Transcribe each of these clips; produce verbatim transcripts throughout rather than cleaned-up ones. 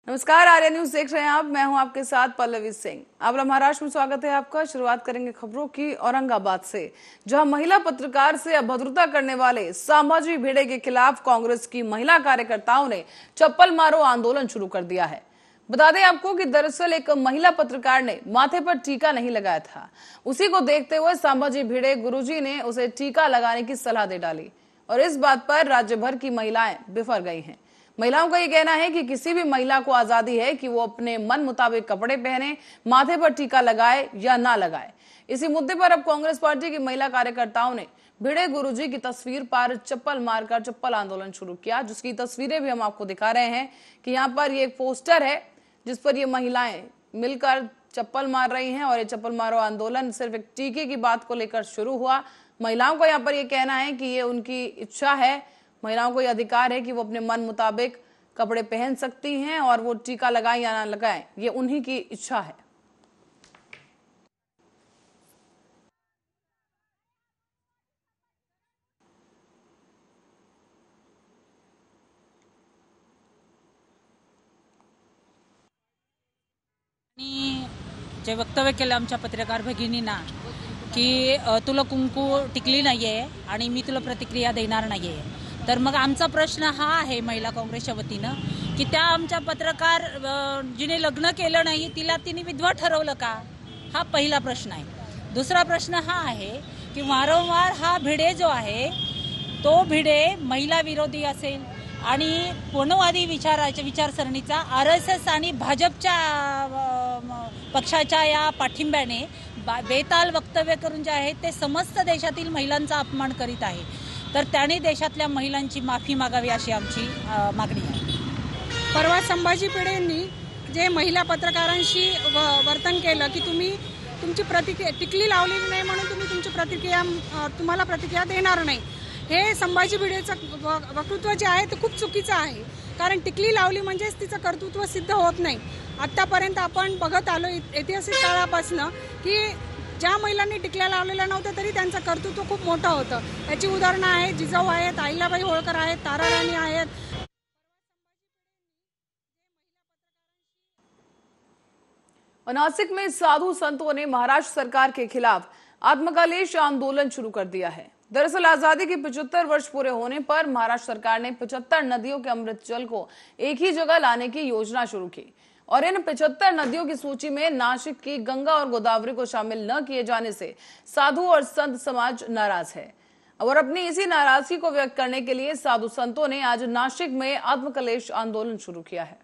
नमस्कार, आर्या न्यूज देख रहे हैं आप। मैं हूं आपके साथ पल्लवी सिंह। अब महाराष्ट्र में स्वागत है आपका। शुरुआत करेंगे खबरों की औरंगाबाद से, जहां महिला पत्रकार से अभद्रता करने वाले संभाजी भिड़े के खिलाफ कांग्रेस की महिला कार्यकर्ताओं ने चप्पल मारो आंदोलन शुरू कर दिया है। बता दें आपको कि दरअसल एक महिला पत्रकार ने माथे पर टीका नहीं लगाया था। उसी को देखते हुए संभाजी भिड़े गुरुजी ने उसे टीका लगाने की सलाह दे डाली और इस बात पर राज्य भर की महिलाएं बिफर गई हैं। महिलाओं का ये कहना है कि किसी भी महिला को आजादी है कि वो अपने मन मुताबिक कपड़े पहने, माथे पर टीका लगाए या ना लगाए। इसी मुद्दे पर अब कांग्रेस पार्टी की महिला कार्यकर्ताओं ने भिड़े गुरुजी की तस्वीर पर चप्पल मारकर चप्पल आंदोलन शुरू किया, जिसकी तस्वीरें भी हम आपको दिखा रहे हैं कि यहाँ पर ये पोस्टर है जिस पर ये महिलाएं मिलकर चप्पल मार रही हैं। और ये चप्पल मारो आंदोलन सिर्फ एक टीके की बात को लेकर शुरू हुआ। महिलाओं का यहाँ पर ये कहना है कि ये उनकी इच्छा है, महिलाओं को यह अधिकार है कि वो अपने मन मुताबिक कपड़े पहन सकती हैं और वो टीका लगाएं या ना लगाएं, ये उन्हीं की इच्छा है। जे वक्तव्य केलं आमच्या पत्रकार भगिनींना की तुला कुंकू टिकली नाहीये आणि मी तुला प्रतिक्रिया देणार नाहीये, तर मग आमचा प्रश्न हा आहे महिला काँग्रेसच्या वतीनं की त्या आमच्या पत्रकार जिने लग्न केलं नाही तिला तिने विधवा ठरवलं का, हा पहिला प्रश्न आहे। दुसरा प्रश्न हा आहे की वारंवार हा भिडे जो आहे तो भिडे महिला विरोधी असेल आणि पूर्णवादी विचाराच्या विचारसरणीचा आर एस एस आणि भाजपच्या पक्षाच्या या पाठिंब्याने बेताल वक्तव्य करून जे आहे ते समस्त देशातील महिलांचा अपमान करीत आहे, तर त्याने देशातल्या महिलांची माफी मागावी अशी आमची मागणी आहे। परवा संभाजी भिडे यांनी जे महिला पत्रकारांशी वर्तन केलं की तुम्ही तुमची प्रतिक्रिया टिकली लावली नाही म्हणून तुम्ही तुमची प्रतिक्रिया तुम्हाला प्रतिक्रिया देणार नाही, हे संभाजी भिडेचं वक्तव्य जे आहे ते खूप चुकीचं आहे। कारण टिकली लावली म्हणजेच तिचं कर्तृत्व सिद्ध होत नाही। आतापर्यंत आपण बघत आलो ऐतिहासिक काळापासून की ज्या महिलांनी टिकल्या लावलेल्या नव्हत्या तरी त्यांचं कर्तृत्व खूप मोठं होतं। याची उदाहरणं आहेत, जिजाऊ आहेत, अहिल्याबाई होळकर आहेत, तारा राणी आहेत। नासिक में साधु संतों ने महाराष्ट्र सरकार के खिलाफ आत्मकलेश आंदोलन शुरू कर दिया है। दरअसल आजादी के पचहत्तर वर्ष पूरे होने पर महाराष्ट्र सरकार ने पचहत्तर नदियों के अमृत जल को एक ही जगह लाने की योजना शुरू की और इन पचहत्तर नदियों की सूची में नासिक की गंगा और गोदावरी को शामिल न किए जाने से साधु और संत समाज नाराज है। और अपनी इसी नाराजगी को व्यक्त करने के लिए साधु संतों ने आज नासिक में आत्मकलेश आंदोलन शुरू किया है।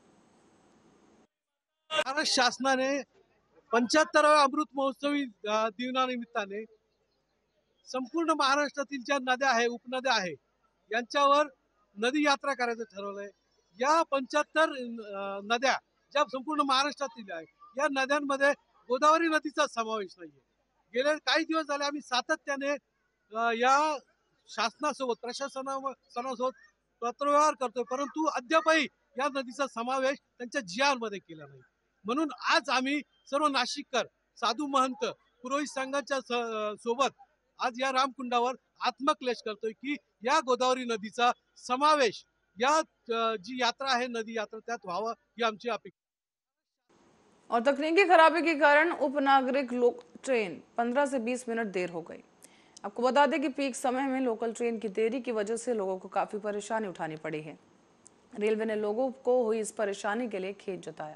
महाराष्ट्र शासनाने पंच्याहत्तराव्या अमृत महोत्सवी दिनानिमित्ताने संपूर्ण महाराष्ट्रातील ज्या नद्या आहे, उपनद्या आहे, यांच्यावर नदी यात्रा करायचं ठरवलंय। या पंच्याहत्तर नद्या ज्या संपूर्ण महाराष्ट्रातील आहे, या नद्यांमध्ये गोदावरी नदीचा समावेश नाहीये। गेले काही दिवस झाले आम्ही सातत्याने या शासनासोबत प्रशासनासोबत पत्रव्यवहार करतोय, परंतु अद्यापही या नदीचा समावेश त्यांच्या जी आर मध्ये केला नाही। म्हणून आज आम्ही सर्व नाशिककर साधू महंत पुरोहित संघाच्या सोबत आज या रामकुंडावर आत्मक्लेश करतोय की या गोदावरी नदीचा समावेश या जी यात्रा है नदी यात्रा त्यात व्हावा ही आमची अपेक्षा। और तकनीकी खराबी के कारण उपनागरिक लोक ट्रेन पंद्रह से बीस मिनट देर हो गई। आपको बता दें कि पीक समय में लोकल ट्रेन की देरी की वजह से लोगों को काफी परेशानी उठानी पड़ी है। रेलवे ने लोगों को हुई इस परेशानी के लिए खेद जताया।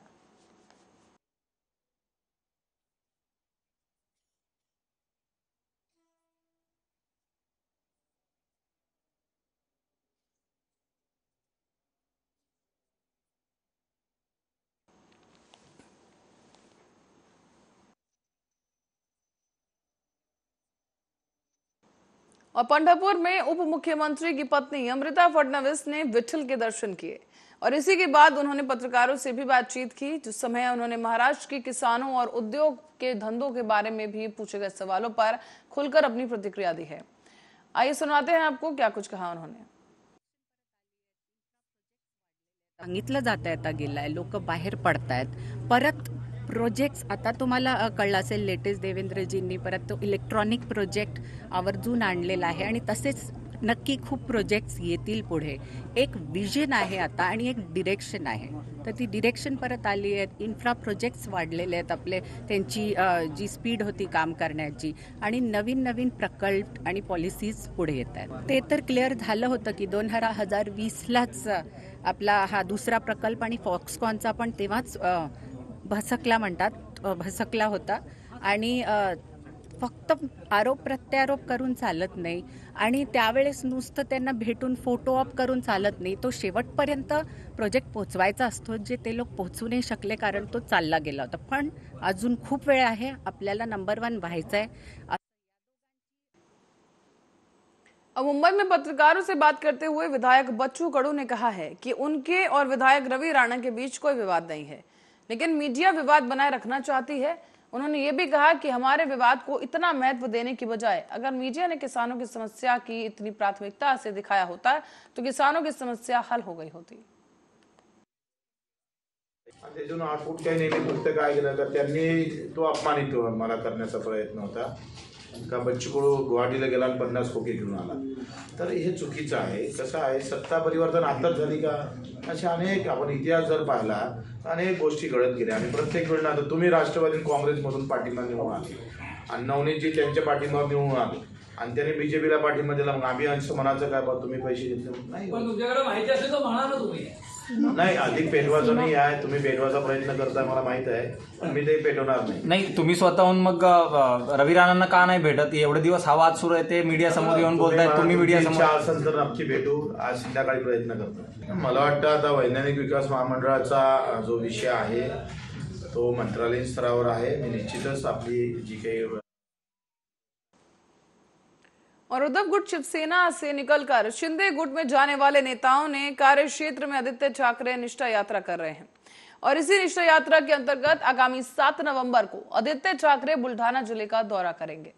और पंढरपुर में उप मुख्यमंत्री की पत्नी अमृता फडणवीस ने विठल के दर्शन किए और इसी के बाद उन्होंने पत्रकारों से भी बातचीत की, जिस समय उन्होंने महाराष्ट्र के किसानों और उद्योग के धंधों के बारे में भी पूछे गए सवालों पर खुलकर अपनी प्रतिक्रिया दी है। आइए सुनाते हैं आपको क्या कुछ कहा उन्होंने। सांगितलं जात आहे, आता गेलाय, लोक बाहेर पडतायत, परत प्रोजेक्ट्स आता तुम्हाला कळलं असेल लेटेस्ट देवेंद्रजींनी परत तो इलेक्ट्रॉनिक प्रोजेक्ट आवर्जून आणलेला आहे आणि तसेच नक्की खूप प्रोजेक्ट्स येतील पुढे. एक विजन आहे आता आणि एक डिरेक्शन आहे. तर ती डिरेक्शन परत आली आहेत. इन्फ्रा प्रोजेक्ट्स वाढलेले आहेत आपले, त्यांची जी स्पीड होती काम करण्याची, आणि नवीन नवीन प्रकल्प आणि पॉलिसीज पुढे येत आहेत. ते तर क्लिअर झालं होतं की दोन हजार वीसलाच आपला हा दुसरा प्रकल्प आणि फॉक्सकॉनचा पण तेव्हाच भसकला म्हणतात भसकला होता. आणि फक्त आरोप प्रत्यारोप करून चालत नाही आणि त्यावेळेस नुसतं त्यांना भेटून फोटो ऑप करून चालत नाही. तो शेवटपर्यंत प्रोजेक्ट पोचवायचा असतो, जे ते लोक पोचू नाही शकले कारण तो चालला गेला होता. पण अजून खूप वेळ आहे, आपल्याला नंबर वन व्हायचं आहे. अब मुंबई में पत्रकारों से बात करते हुए विधायक बच्चू कडू ने कहा है कि उनके और विधायक रवि राणा के बीच कोई विवाद नहीं है, लेकिन मीडिया विवाद बनाए रखना चाहती है। उन्होंने ये भी कहा कि हमारे विवाद को इतना महत्व देने की बजाय अगर मीडिया ने किसानों की समस्या की इतनी प्राथमिकता से दिखाया होता तो किसानों की समस्या हल हो गई होती। त्यातून आठवून काही नेहमी फक्त काय केलं तर त्यांनी तो अपमानित मला करण्याचा प्रयत्न होता का बच्चू कडू गुवाहाटीला गेला आणि पन्नास खोके घेऊन आला. तर हे चुकीचं आहे. कसं आहे, सत्ता परिवर्तन आताच झाली का, अशा अनेक आपण इतिहास जर पाहिला अनेक गोष्टी घडत गेल्या आणि प्रत्येक वेळेला आता तुम्ही राष्ट्रवादी काँग्रेसमधून पाठिंबा निवडून आले आणि नवनीतजी त्यांच्या पाठिंबा निवडून आले आणि त्याने बीजेपीला पाठिंबा दिला. मग आम्ही अंश मनाचं काय बा तुम्ही पैसे घेतले नाही. पण तुमच्याकडे माहिती असेल तर म्हणा ना तुम्ही. नाही, अधिक पेटवायचं नाही आहे. तुम्ही पेटवायचा प्रयत्न करताय मला माहित आहे, पण मी ते पेटवणार नाही. नाही, तुम्ही स्वतःहून मग रवी राणांना का नाही भेटत? एवढे दिवस हा वाद सुरू आहे, ते मीडिया समोर येऊन बोलतायत, तुम्ही मीडिया समोर असेल तर नक्की भेटू. आज संध्याकाळी प्रयत्न करतो. मला वाटतं आता वैज्ञानिक विकास महामंडळाचा जो विषय आहे तो मंत्रालयीन स्तरावर आहे. मी निश्चितच आपली जी काही और उद्धव गुट शिवसेना से निकलकर शिंदे गुट में जाने वाले नेताओं ने कार्य क्षेत्र में आदित्य ठाकरे निष्ठा यात्रा कर रहे हैं और इसी निष्ठा यात्रा के अंतर्गत आगामी सात नवंबर को आदित्य ठाकरे बुल्ढाना जिले का दौरा करेंगे।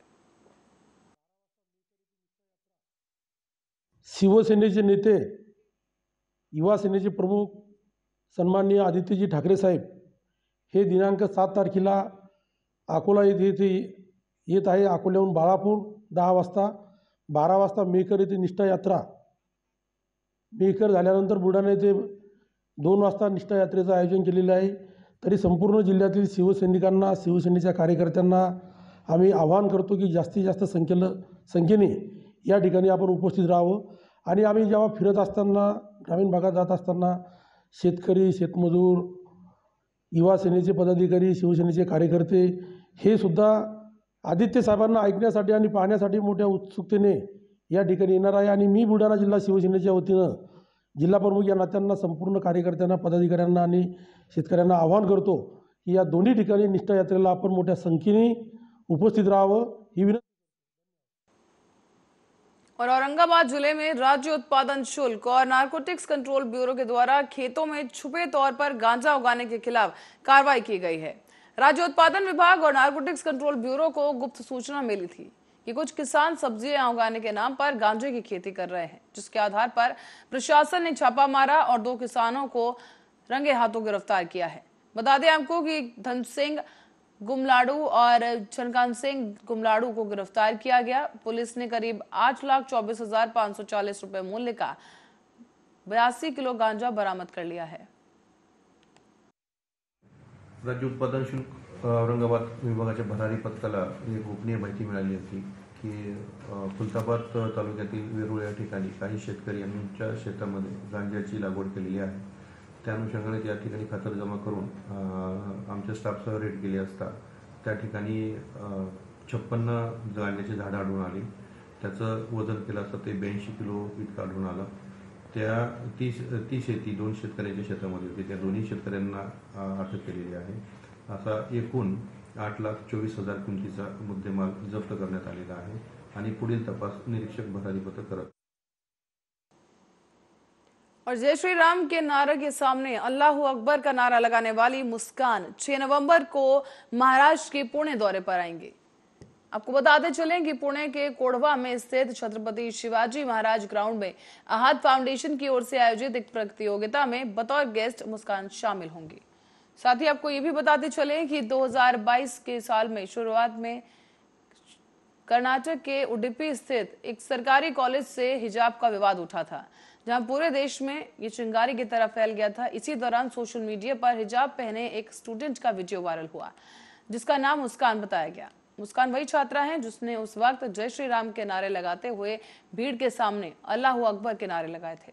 शिवसेनेचे नेते, युवा सेनेचे प्रमुख सन्माननीय आदित्यजी ठाकरे साहेब हे दिनांक सात तारखेला अकोला येथे येत आहे. अकोल्याहून बाळापूर दहा वाजता, बारा वाजता मेकर येथे निष्ठा यात्रा, मेकर झाल्यानंतर बुलढाणा येथे दोन वाजता निष्ठा यात्रेचं आयोजन केलेलं आहे. तरी संपूर्ण जिल्ह्यातील शिवसैनिकांना, शिवसेनेच्या कार्यकर्त्यांना आम्ही आवाहन करतो की जास्तीत जास्त संख्येनं संख्येने या ठिकाणी आपण उपस्थित राहावं. आणि आम्ही जेव्हा फिरत असताना, ग्रामीण भागात जात असताना शेतकरी, शेतमजूर, युवा सेनेचे पदाधिकारी, शिवसेनेचे कार्यकर्ते हे सुद्धा आदित्य साहेबांना ऐकण्यासाठी आणि पाहण्यासाठी मोठ्या उत्सुकतेने या ठिकाणी येणार आहे. आणि मी बुलढाणा जिल्हा शिवसेनेच्या वतीनं जिल्हा प्रमुख या नात्यांना संपूर्ण कार्यकर्त्यांना, पदाधिकाऱ्यांना आणि शेतकऱ्यांना आवाहन करतो की या दोन्ही ठिकाणी निष्ठा यात्रेला आपण मोठ्या संख्येने उपस्थित राहावं ही विनंती। और औरंगाबाद जिले में राज्य उत्पादन शुल्क और नारकोटिक्स कंट्रोल ब्यूरो के द्वारा खेतों में छुपे तौर पर गांजा उगाने के खिलाफ कार्रवाई की गई है। राज्य उत्पादन विभाग और नारकोटिक्स कंट्रोल ब्यूरो को गुप्त सूचना मिली थी कि कुछ किसान सब्जियां उगाने के नाम पर गांजे की खेती कर रहे हैं, जिसके आधार पर प्रशासन ने छापा मारा और दो किसानों को रंगे हाथों गिरफ्तार किया है। बता दें आपको कि धन सिंह गुमलाड़ू और चनकान सिंह गुमलाड़ू को गिरफ्तार किया गया। पुलिस ने करीब आठ लाख चौबीस हजार पाँच सौ चालीस रुपए मूल्य का बयासी किलो गांजा बरामद कर लिया है। राज्य उत्पादन शुल्क औरंगाबाद विभागाच्या भरारी पथकाला एक गोपनीय माहिती मिळाली होती की खुलताबाद तालुक्यातील वेरूळ या ठिकाणी काही शेतकरी यांच्या शेतामध्ये गांजाची लागवड केलेली आहे। त्या अनुषंगाने त्या ठिकाणी खातर जमा करून आमच्या स्टाफसह रेड केली असता त्या ठिकाणी छप्पन्न गांजाची झाडं आढळून आली। त्याचं वजन केलं असता ते ब्याऐंशी किलो इतकं आढळून आलं। त्या ती ती शेती दोन शेतकऱ्यांच्या शेतामध्ये होती। त्या दोन्ही शेतकऱ्यांना अटक केलेली आहे। असा एकूण आठ लाख चोवीस हजार किमतीचा मुद्देमाल जप्त करण्यात आलेला आहे आणि पुढील तपास निरीक्षक भरारी पथक करत। और जय श्री राम के नारे के सामने अल्लाह अकबर का नारा लगाने वाली मुस्कान छह नवंबर को महाराष्ट्र के पुणे दौरे पर आएंगे। आपको बताते चलें कि पुणे के कोढ़वा में स्थित छत्रपति शिवाजी महाराज ग्राउंड में आहत फाउंडेशन की ओर से आयोजित एक प्रतियोगिता में बतौर गेस्ट मुस्कान शामिल होंगी। साथ ही आपको ये भी बताते चलें कि दो हज़ार बाईस के साल में शुरुआत में कर्नाटक के उडुपी स्थित एक सरकारी कॉलेज से हिजाब का विवाद उठा था, जहां पूरे देश में ये चिंगारी की तरह फैल गया था। इसी दौरान सोशल मीडिया पर हिजाब पहने एक स्टूडेंट का वीडियो वायरल हुआ, जिसका नाम मुस्कान बताया गया। मुस्कान वही छात्रा है जिसने उस वक्त जय श्री राम के नारे लगाते हुए भीड़ के सामने अल्लाहू अकबर के नारे लगाए थे।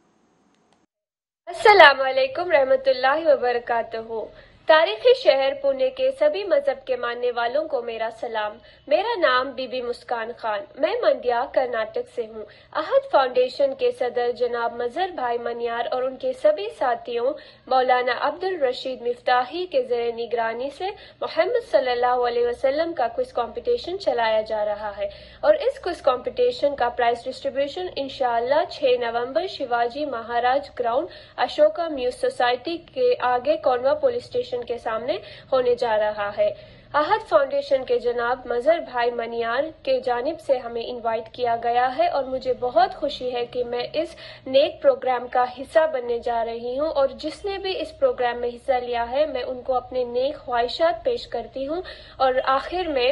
अस्सलाम वालेकुम रहमतुल्लाहि व बरकातहू। तारीखी शहर पुणे के सभी मजहब के मानने वालों को मेरा सलाम। मेरा नाम बीबी मुस्कान खान, मैं मंड्या कर्नाटक से हूँ। अहद फाउंडेशन के सदर जनाब मजहर भाई मनियार और उनके सभी साथियों मौलाना अब्दुल रशीद मिफ्ताही के ज़ेरे निगरानी से मोहम्मद सल्लल्लाहु अलैहि वसल्लम का क्विज कंपटीशन चलाया जा रहा है और इस क्विज कंपटीशन का प्राइज डिस्ट्रीब्यूशन इंशाअल्लाह छह नवंबर Shivaji Maharaj ground Ashoka mews society के आगे कौनवा पुलिस स्टेशन के सामने होने जा रहा है। अहद फाउंडेशन के जनाब मजहर भाई मनियार के जानिब से हमें इनवाइट किया गया है और मुझे बहुत खुशी है कि मैं इस नेक प्रोग्राम का हिस्सा बनने जा रही हूं और जिसने भी इस प्रोग्राम में हिस्सा लिया है मैं उनको अपने नेक ख्वाहिशात पेश करती हूं और आखिर में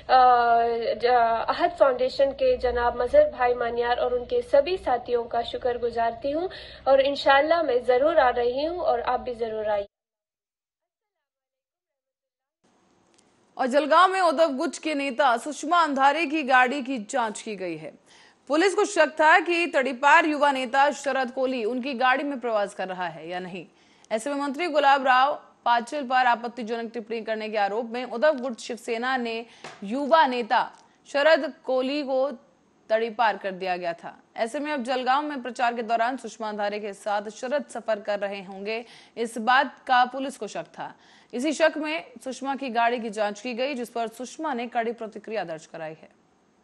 अहद फाउंडेशन के जनाब मजहर भाई मनियार और उनके सभी साथियों का शुक्र गुजारती हूं और इंशाअल्लाह मैं जरूर आ रही हूं और आप भी जरूर आइए। और जलगांव में उद्धव गुट के नेता सुषमा अंधारे की गाड़ी की जांच की गई है। पुलिस को शक था कि तड़ीपार युवा नेता शरद कोली उनकी गाड़ी में प्रवास कर रहा है या नहीं। ऐसे में मंत्री गुलाब राव पाटिल पर आपत्तिजनक टिप्पणी करने के आरोप में उद्धव गुट शिवसेना ने युवा नेता शरद कोली को तड़ीपार कर दिया गया था। ऐसे में अब जलगांव में प्रचार के दौरान सुषमा अंधारे के साथ शरद सफर कर रहे होंगे, इस बात का पुलिस को शक था। इसी शक में सुषमा की गाड़ी की जांच की गई, जिस पर सुषमा ने कड़ी प्रतिक्रिया दर्ज कराई है।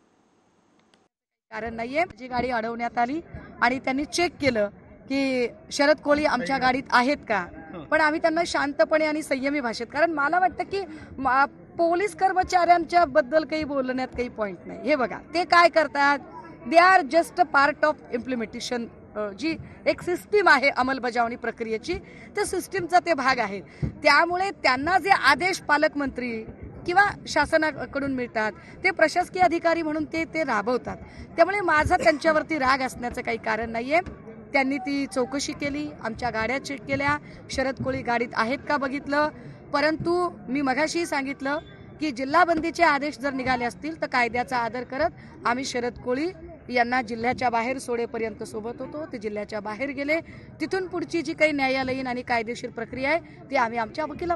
कारण नाहीये, जी गाडी अडवण्यात आली आणि त्यांनी चेक केलं की शरद कोळी आमच्या गाडीत आहेत का, पण आम्ही त्यांना शांतपणे आणि संयमी भाषेत, कारण मला वाटतं की पोलीस कर्मचाऱ्यांच्या बद्दल काही बोलण्यात काही पॉइंट नाही। हे बघा ते काय करतात, they are just a part of implementation, जी एक सिस्टीम आहे अंमलबजावणी प्रक्रियेची, त्या सिस्टीमचा ते भाग आहे। त्यामुळे त्यांना जे आदेश पालकमंत्री किंवा शासनाकडून मिळतात ते प्रशासकीय अधिकारी म्हणून ते ते राबवतात। त्यामुळे माझा त्यांच्यावरती राग असण्याचं काही कारण नाहीये। त्यांनी ती चौकशी केली, आमच्या गाड्या चेक केल्या, शरद कोळी गाडीत आहेत का बघितलं, परंतु मी मगाशी सांगितलं की जिल्हाबंदीचे आदेश जर निघाले असतील तर कायद्याचा आदर करत आम्ही शरद कोळी यांना जिल्ह्याच्या बाहेर सोडेपर्यंत सोबत होतो। ते जिल्ह्याच्या बाहेर गेले, तिथून पुढची जी काही न्यायालयीन आणि कायदेशीर प्रक्रिया आहे ती आम्ही आमच्या वकिला।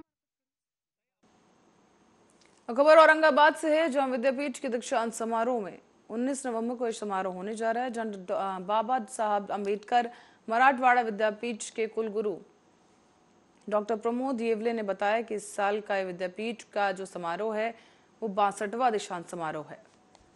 खबर औरंगाबाद से है, जहां विद्यापीठ के दीक्षांत समारोह में उन्नीस नवंबर को यह समारोह होने जा रहा है, जहां बाबा साहब अम्बेडकर मराठवाड़ा विद्यापीठ के कुलगुरु डॉक्टर प्रमोद येवले ने बताया कि इस साल का विद्यापीठ का जो समारोह है वो बासठवां दीक्षांत समारोह है।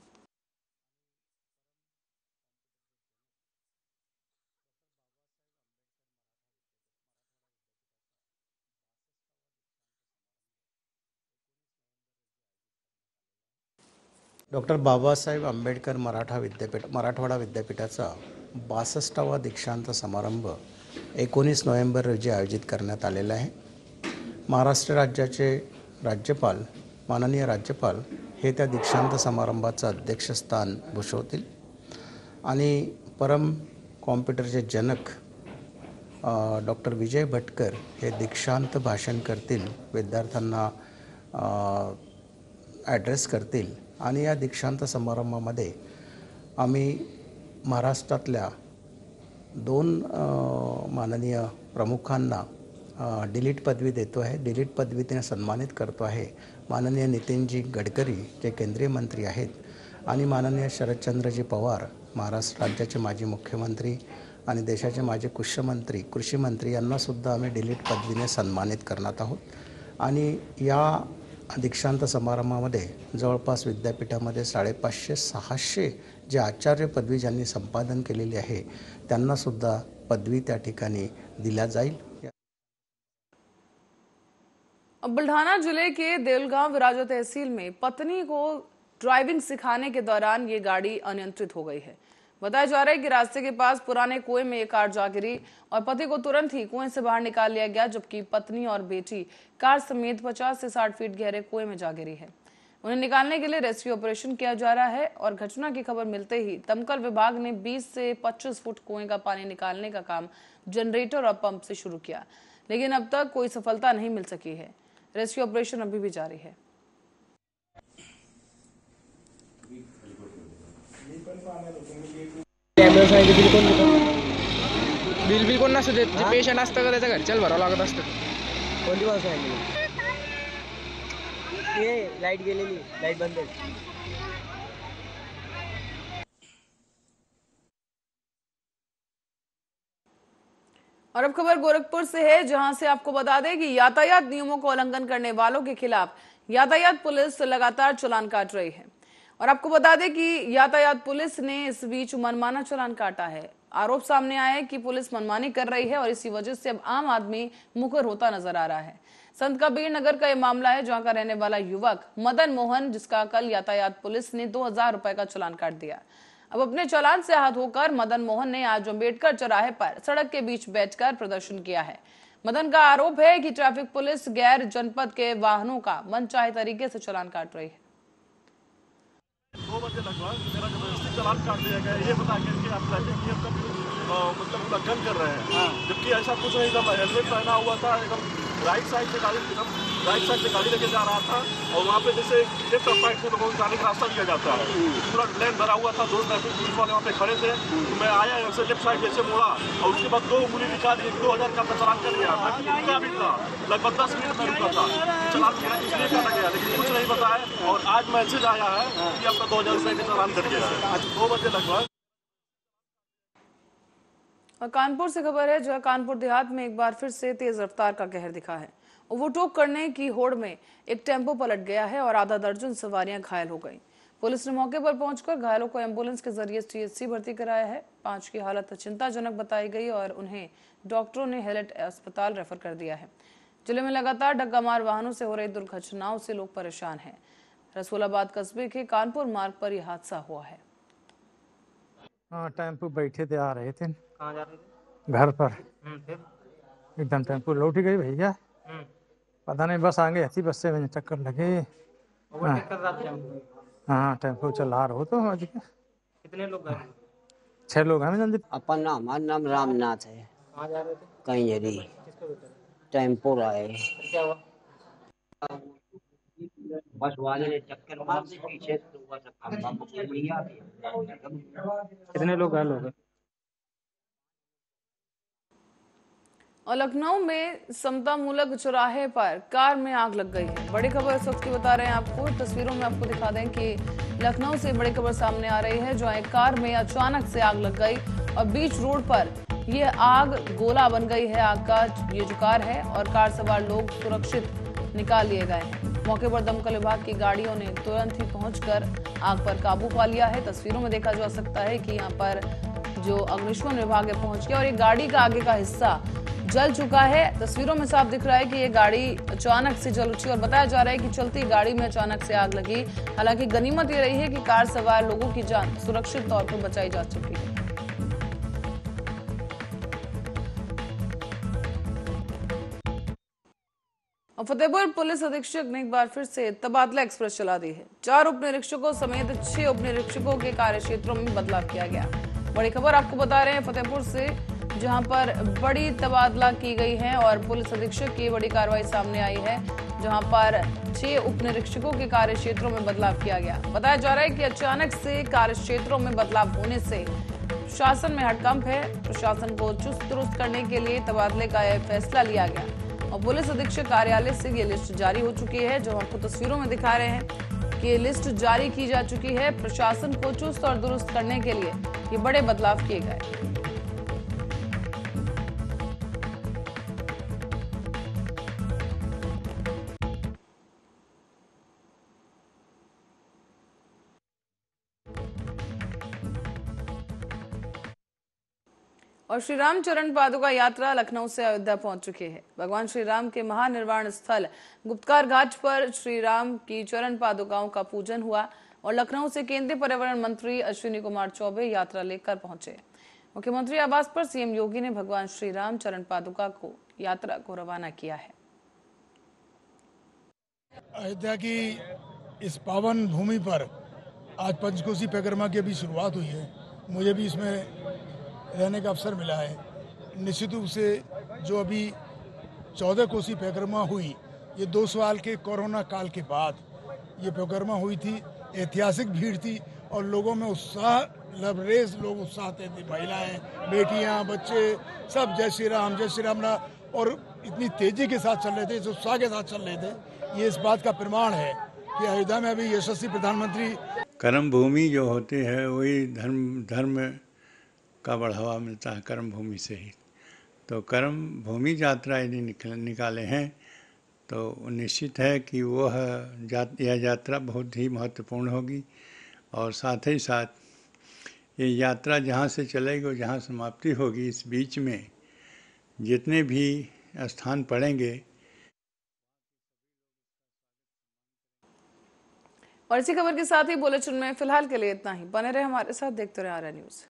डॉक्टर बाबासाहेब आंबेडकर मराठा विद्यापीठ मराठवाडा विद्यापीठाचा बासष्टावा दीक्षांत समारंभ एकोणीस नोव्हेंबर रोजी आयोजित करण्यात आलेला आहे। महाराष्ट्र राज्याचे राज्यपाल माननीय राज्यपाल हे त्या दीक्षांत समारंभाचं अध्यक्षस्थान भूषवतील आणि परम कॉम्प्युटरचे जनक डॉक्टर विजय भटकर हे दीक्षांत भाषण करतील, विद्यार्थ्यांना ॲड्रेस करतील आणि या दीक्षांत समारंभामध्ये आम्ही महाराष्ट्रातल्या दोन माननीय प्रमुखांना डिलीट पदवी देतो आहे, डिलीट पदवीने सन्मानित करतो आहे। माननीय नितीनजी गडकरी जे केंद्रीय मंत्री आहेत आणि माननीय शरदचंद्रजी पवार महाराष्ट्र राज्याचे माजी मुख्यमंत्री आणि देशाचे माजी कृषिमंत्री कृषी मंत्री यांना सुद्धा आम्ही डिलीट पदवीने सन्मानित करणार आहोत। आणि या दीक्षांत समारंभामध्ये जवळपास विद्यापीठामध्ये साडेपाचशे सहाशे जे आचार्य पदवी ज्यांनी संपादन केलेली आहे त्यांना सुद्धा पदवी त्या ठिकाणी दिल्या जाईल। बुल्ढाना जिले के देलगांव विराजा तहसील में पत्नी को ड्राइविंग सिखाने के दौरान ये गाड़ी अनियंत्रित हो गई है। बताया जा रहा है कि रास्ते के पास पुराने कुएं में ये कार जा गिरी और पति को तुरंत ही कुएं से बाहर निकाल लिया गया, जबकि पत्नी और बेटी कार समेत पचास से साठ फीट गहरे कुएं में जा गिरी है। उन्हें निकालने के लिए रेस्क्यू ऑपरेशन किया जा रहा है और घटना की खबर मिलते ही दमकल विभाग ने बीस से पच्चीस फुट कुएं का पानी निकालने का काम जनरेटर और पंप से शुरू किया, लेकिन अब तक कोई सफलता नहीं मिल सकी है। रेस्क्यू ऑपरेशन अभी भी जारी है। बिल बिल कोण नसतं देत, जे पेशंट असतं का त्याच्या घरच्याला भरावं लागत असतं. कोणती बस आहे? ये लाईट गेलेली, लाईट बंद आहे. और अब खबर गोरखपुर से है, जहां से आपको बता दें कि यातायात नियमों का उल्लंघन करने वालों के खिलाफ यातायात पुलिस लगातार चालान काट रही है। और आपको बता दें कि यातायात पुलिस ने इस बीच मनमाना चालान काटा है। आरोप सामने आया है कि पुलिस मनमानी कर रही है और इसी वजह से अब आम आदमी मुखर होता नजर आ रहा है। संत कबीर नगर का यह मामला है, जहां का रहने वाला युवक मदन मोहन, जिसका कल यातायात पुलिस ने दो हजार रुपए का चालान काट दिया। अब अपने चालान से आहत होकर मदन मोहन ने आज अम्बेडकर चौराहे पर सड़क के बीच बैठकर प्रदर्शन किया है। मदन का आरोप है कि ट्रैफिक पुलिस गैर जनपद के वाहनों का मनचाहे तरीके से चालान काट रही है। दो बजे लगभग मेरा जबरदस्ती चालान काट दिया गया, ये बता के कि आप ट्रैफिक नियम का मतलब उल्लंघन कर रहे हैं, जबकि ऐसा कुछ नहीं था। मैं हेलमेट पहना हुआ था, एकदम राइट साइड से गाड़ी एकदम राइट साइड से गाड़ी लेके जा रहा था और वहाँ पे जैसे लेफ्ट और राइट से लोगों को जाने का रास्ता दिया जाता है, पूरा लेन भरा हुआ था। दो ट्रैफिक पुलिस वाले वहाँ पे खड़े थे, तो मैं आया यहाँ से लेफ्ट साइड जैसे मोड़ा और उसके बाद दो उंगली निकाल दी, दो हजार का चालान कर लिया। रुका भी था, लगभग दस मिनट में रुका था, चालान इसलिए काटा गया, लेकिन कुछ नहीं बताया। और आज मैसेज आया है कि आपका दो हजार रुपये का चालान कर गया है। आज दो बजे लगभग। और कानपुर से खबर है, जहां कानपुर देहात में एक बार फिर से तेज रफ्तार का कहर दिखा है। ओवरटेक करने की होड़ में एक टेम्पो पलट गया है और आधा दर्जन सवारियां घायल हो गईं। पुलिस ने मौके पर पहुंचकर घायलों को एम्बुलेंस के जरिए टीएचसी भर्ती कराया है। पांच की हालत चिंताजनक बताई गई और उन्हें डॉक्टरों ने हेलेट अस्पताल रेफर कर दिया है। जिले में लगातार डग्गामार वाहनों से हो रही दुर्घटनाओं से लोग परेशान हैं। रसूलाबाद कस्बे के कानपुर मार्ग पर यह हादसा हुआ है। हाँ, टेम्पो बैठे थे, आ रहे थे। कहाँ जा रहे थे? घर पर। फिर एकदम टेम्पो लौट गई भैया, पता नहीं बस आगे ऐसी बस से मुझे टक्कर लगे। ओवरटेक कर रहा था टेम्पो? हाँ, टेम्पो चला रहा हो तो आज के। कितने लोग गए? छह लोग हैं जल्दी। अपन नाम हमारा नाम रामनाथ है। कहाँ जा रहे थे? कहीं जरी किसको बेटा? टेम्पो आए, क्या हुआ? बस वाले ने चक्कर मार दी पीछे तो हुआ सब खंभा मुझे लिया। कितने लोग घायल हो गए? और लखनऊ में समता मूलक चौराहे पर कार में आग लग गई है। बड़ी खबर इस वक्त की बता रहे हैं आपको, तस्वीरों में आपको दिखा दें कि लखनऊ से बड़ी खबर सामने आ रही है, जहां एक कार में अचानक से आग लग गई और बीच रोड पर यह आग गोला बन गई है। आग का ये जो कार है और कार सवार लोग सुरक्षित निकाल लिए गए हैं। मौके पर दमकल विभाग की गाड़ियों ने तुरंत ही पहुंचकर आग पर काबू पा लिया है। तस्वीरों में देखा जा सकता है कि यहाँ पर जो अग्निशमन विभाग है पहुंच गया और ये गाड़ी का आगे का हिस्सा जल चुका है। तस्वीरों में साफ दिख रहा है कि ये गाड़ी अचानक से जल उठी और बताया जा रहा है कि चलती गाड़ी में अचानक से आग लगी। हालांकि गनीमत ये रही है कि कार सवार लोगों की जान सुरक्षित तौर पर बचाई जा चुकी है। और फतेहपुर पुलिस अधीक्षक ने एक बार फिर से तबादला एक्सप्रेस चला दी है। चार उप निरीक्षकों समेत छह उप निरीक्षकों के कार्य क्षेत्रों में बदलाव किया गया। बड़ी खबर आपको बता रहे हैं फतेहपुर से, जहां पर बड़ी तबादला की गई है और पुलिस अधीक्षक की बड़ी कार्रवाई सामने आई है, जहां पर छह उप निरीक्षकों के कार्य क्षेत्रों में बदलाव किया गया। बताया जा रहा है कि अचानक से कार्य क्षेत्रों में बदलाव होने से शासन में हड़कंप है। प्रशासन को चुस्त दुरुस्त करने के लिए तबादले का यह फैसला लिया गया और पुलिस अधीक्षक कार्यालय से ये लिस्ट जारी हो चुकी है, जो आपको तस्वीरों में दिखा रहे हैं कि लिस्ट जारी की जा चुकी है। प्रशासन को चुस्त और दुरुस्त करने के लिए ये बड़े बदलाव किए गए। और श्री राम चरण पादुका यात्रा लखनऊ से अयोध्या पहुंच चुकी है। भगवान श्री राम के महानिर्वाण स्थल गुप्तकार घाट पर श्री राम की चरण पादुकाओं का पूजन हुआ और लखनऊ से केंद्रीय पर्यावरण मंत्री अश्विनी कुमार चौबे यात्रा लेकर पहुंचे। मुख्यमंत्री आवास पर सीएम योगी ने भगवान श्री राम चरण पादुका को यात्रा को रवाना किया है। अयोध्या की इस पावन भूमि पर आज पंचकोसी परिक्रमा की अभी शुरुआत हुई है। मुझे भी इसमें रहने का अवसर मिला है। निश्चित रूप से जो अभी चौदह कोसी परिक्रमा हुई, ये दो साल के कोरोना काल के बाद ये परिक्रमा हुई थी। ऐतिहासिक भीड़ थी और लोगों में उत्साह, लबरेज लोग उत्साह थे, महिलाएं, बेटियां, बच्चे सब जय श्री राम जय श्री राम और इतनी तेजी के साथ चल रहे थे, इस उत्साह के साथ चल रहे थे। ये इस बात का प्रमाण है कि अयोध्या में अभी यशस्वी प्रधानमंत्री। कर्म भूमि जो होती है वही धर्म धर्म का बढ़ावा मिलता है कर्म भूमि से ही। तो कर्म भूमि यात्रा यदि निकल निकाले हैं तो निश्चित है कि वह जात यह यात्रा बहुत ही महत्वपूर्ण होगी। और साथ ही साथ ये यात्रा जहाँ से चलेगी और जहाँ समाप्ति होगी, इस बीच में जितने भी स्थान पड़ेंगे। और इसी खबर के साथ ही बुलेटिन में फिलहाल के लिए इतना ही। बने रहे हमारे साथ, देखते रहे आर्या न्यूज।